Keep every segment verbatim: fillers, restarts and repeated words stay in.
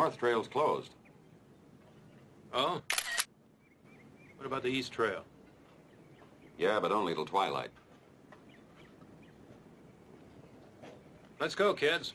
north trail's closed. Oh? What about the east trail? Yeah, but only till twilight. Let's go, kids.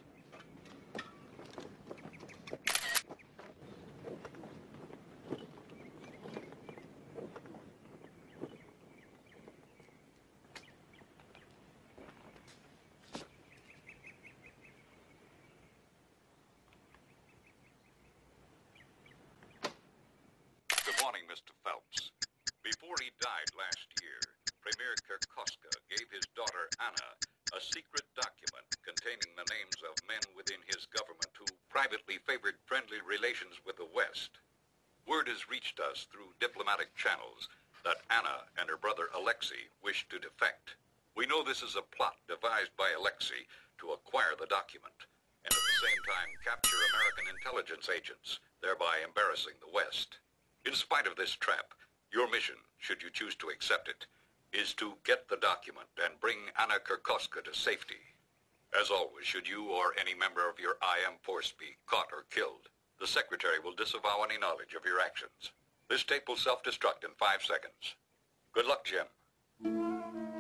Good morning, Mister Phelps. Before he died last year, Premier Kirkoska gave his daughter Anna a secret document containing the names of men within his government who privately favored friendly relations with the West. Word has reached us through diplomatic channels that Anna and her brother Alexei wish to defect. We know this is a plot devised by Alexei to acquire the document and at the same time capture American intelligence agents, thereby embarrassing the West. In spite of this trap, your mission, should you choose to accept it, is to get the document and bring Anna Kirkoska to safety. As always, should you or any member of your I M force be caught or killed, the Secretary will disavow any knowledge of your actions. This tape will self-destruct in five seconds. Good luck, Jim.